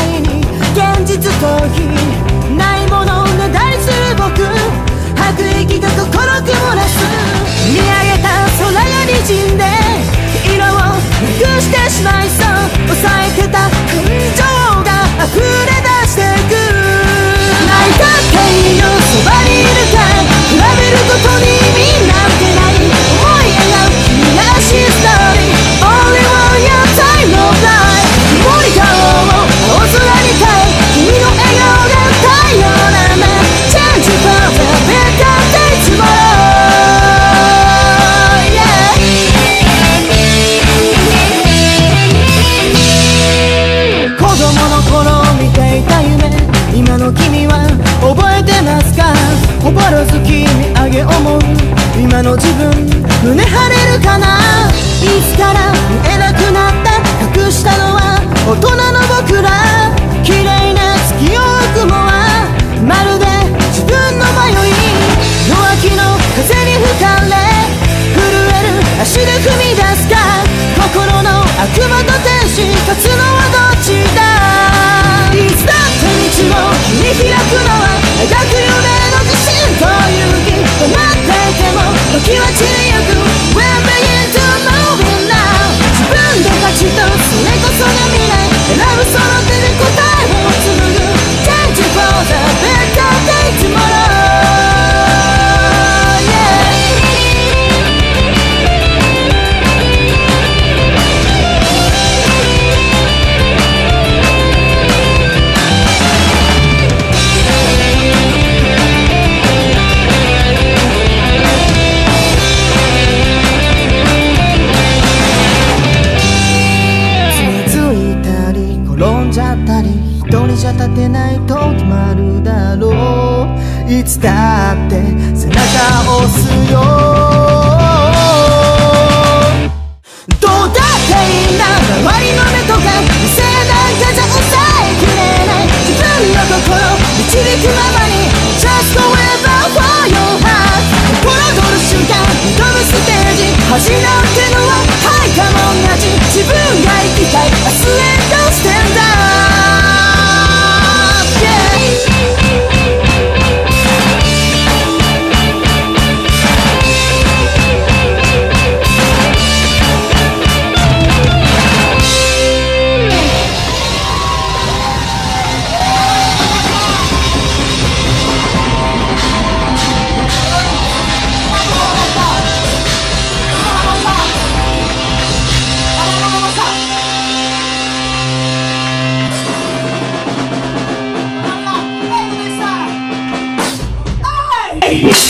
いに現実逃避ないものねだりする僕吐く息が心曇らす見上げた空が滲んで色をなくしてしまいそう抑えてた感情が溢れ出してく泣いたっていいよそばにいるから比べることに意味なんてない思い描う君らしいストーリー Only one your time of life 曇り顔を青空に変え君の笑顔が太陽な目 Change for the better day tomorrow今の君は覚えてますか心好きにあげ思う今の自分胸張れるかないつから見えなくなった隠したのは大人の僕ら綺麗な月夜雲はまるで自分の迷い弱気の風に吹かれ震える足で踏み出すか心の悪魔と天使勝つのはどっちだいつだって道を切り開くのは描く夢の自信と勇気となっていても時は散りゆく We're beginning to moving now 自分で勝ち取るそれこそが未来選ぶその手で答えを紡ぐ Change for the better day tomorrow一人じゃ立てないと決まるだろういつだって背中を押すよどうだっていいんだ周りの目とか見せなんかじゃ抑えきれない自分の心導くままに Just go wherever for your heart 心躍る瞬間挑むステージ恥なんてのははいかも同じ自分が生きたい明日へとステンダー Hey!